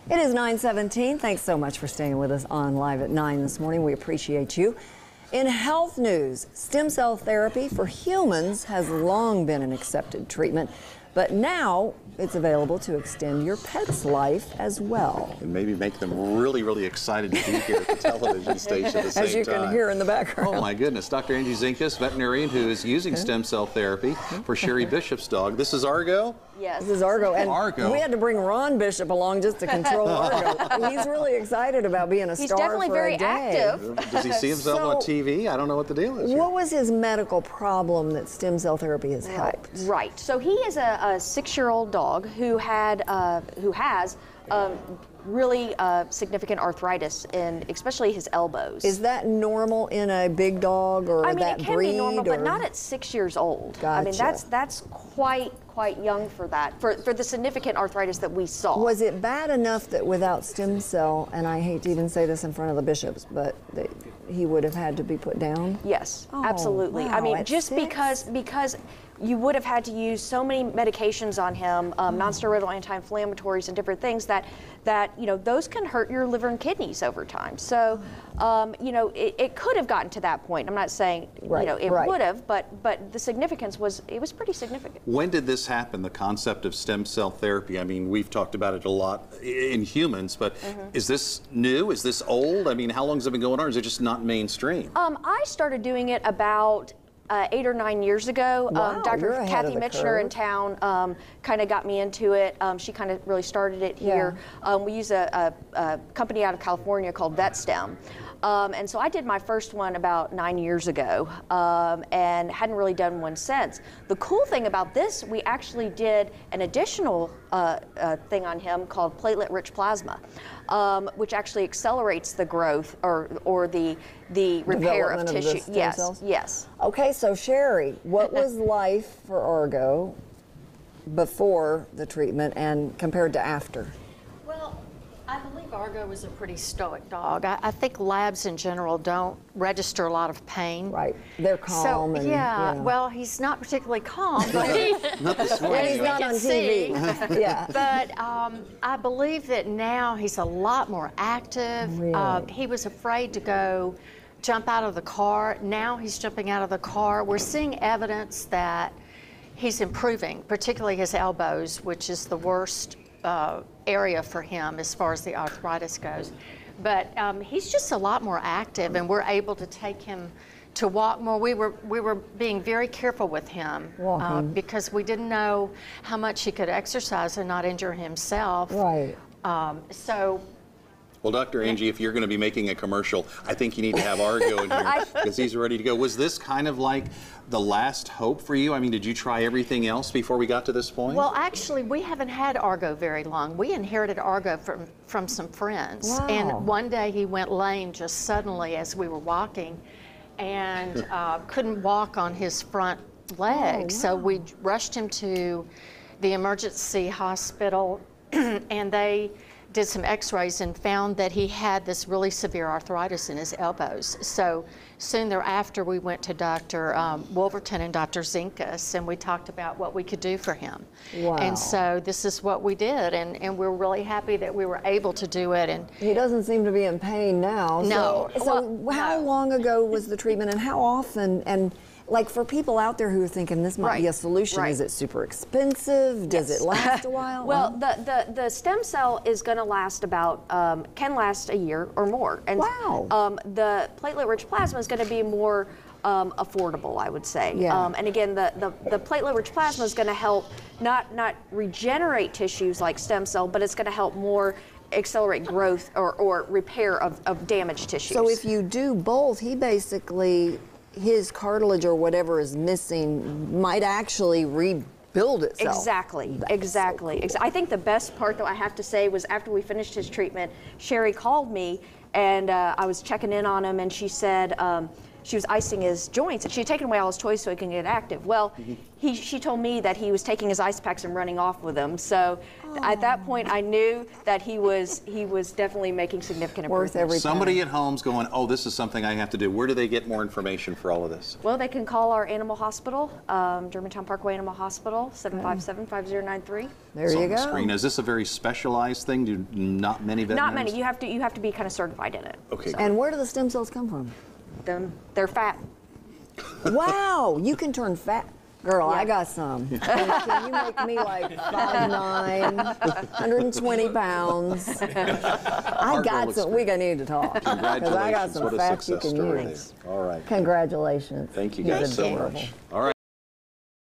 It is 9:17. Thanks so much for staying with us on Live at 9 this morning. We appreciate you. In health news, stem cell therapy for humans has long been an accepted treatment, but now it's available to extend your pet's life as well. And maybe make them really, really excited to be here at the television station at the same time. As you can hear in the background. Oh my goodness. Dr. Angie Zinkus, veterinarian, who is using stem cell therapy for Sheri Bishop's dog. This is Argo? Yes. This is Argo. And Argo. we had to bring Ron Bishop along just to control Argo. He's really excited about being a star for a day. He's definitely very active. Does he see himself on TV? I don't know what the deal is here. What was his medical problem that stem cell therapy has helped? Right. So he is a 6-year-old dog who has really significant arthritis in especially his elbows. Is that normal in a big dog or I mean, that it can breed? be normal, but not at 6 years old. Gotcha. I mean, that's quite young for that, for the significant arthritis that we saw. Was it bad enough that without stem cell, and I hate to even say this in front of the Bishops, but he would have had to be put down? Yes, Oh, absolutely. wow, I mean, at just 6? because you would have had to use so many medications on him, non-steroidal anti-inflammatories and different things that you know, those can hurt your liver and kidneys over time. So you know, it could have gotten to that point. I'm not saying you know it would have, but the significance was pretty significant. When did this happen, the concept of stem cell therapy? I mean, we've talked about it a lot in humans, but is this new? Is this old? I mean, how long has it been going on, or is it just not mainstream? I started doing it about 8 or 9 years ago. Wow, Dr. you're ahead Kathy of the Mitchner curve. in town kind of got me into it. She kind of really started it here. We use a company out of California called VetStem. And so I did my first one about 9 years ago and hadn't really done one since. The cool thing about this, we actually did an additional thing on him called platelet-rich plasma, which actually accelerates the growth or the repair of tissue. Stem cells? Yes. Okay, so Sheri, what was life for Argo before the treatment and compared to after? Well, I believe Argo was a pretty stoic dog. I think labs in general don't register a lot of pain. Right, they're calm. So, and, yeah, you know. well, he's not particularly calm, but Not this And morning. he's not on TV. Yeah. But I believe that now he's a lot more active. Really? He was afraid to go jump out of the car. Now he's jumping out of the car. We're seeing evidence that he's improving, particularly his elbows, which is the worst area for him as far as the arthritis goes. But he's just a lot more active, and we're able to take him to walk more. We were being very careful with him because we didn't know how much he could exercise and not injure himself. Right. Well, Dr. Angie, if you're going to be making a commercial, I think you need to have Argo in here because he's ready to go. Was this kind of like the last hope for you? I mean, did you try everything else before we got to this point? Well, actually, we haven't had Argo very long. We inherited Argo from some friends. Wow. And one day he went lame just suddenly as we were walking and couldn't walk on his front leg. So we rushed him to the emergency hospital and they did some x-rays and found that he had this really severe arthritis in his elbows. So soon thereafter we went to Dr. Wolverton and Dr. Zinkus, and we talked about what we could do for him. Wow. And so this is what we did, and we're really happy that we were able to do it. And He doesn't seem to be in pain now. No. So how long ago was the treatment, and how often? And like for people out there who are thinking this might be a solution, is it super expensive? Does it last a while? Well, the stem cell is going to last about, can last a year or more. And the platelet-rich plasma is going to be more affordable, I would say. And again, the platelet-rich plasma is going to help not regenerate tissues like stem cell, but it's going to help more accelerate growth or repair of damaged tissues. So if you do both, he basically, his cartilage or whatever is missing might actually rebuild itself. Exactly, exactly. I think the best part, though, I have to say, was after we finished his treatment, Sheri called me, and I was checking in on him, and she said, she was icing his joints, and she had taken away all his toys so he can get active. Well, she told me that he was taking his ice packs and running off with them. So at that point, I knew that he was definitely making significant improvements. Worth every Somebody at home's going, oh, this is something I have to do. Where do they get more information for all of this? Well, they can call our animal hospital, Germantown Parkway Animal Hospital, 757-5093. There you go. Screen. Is this a very specialized thing? Do not many veterinarians? Not many. You have to be kind of certified in it. Okay. And where do the stem cells come from? They're fat. Wow, you can turn fat. Girl, Yeah. I got some. Can you make me like 5'9", 120 pounds? I got some. We need to talk. Because Congratulations. I got some what a fat you success can story use. there. All right. Congratulations. Thank you He's guys so adorable. much. All right.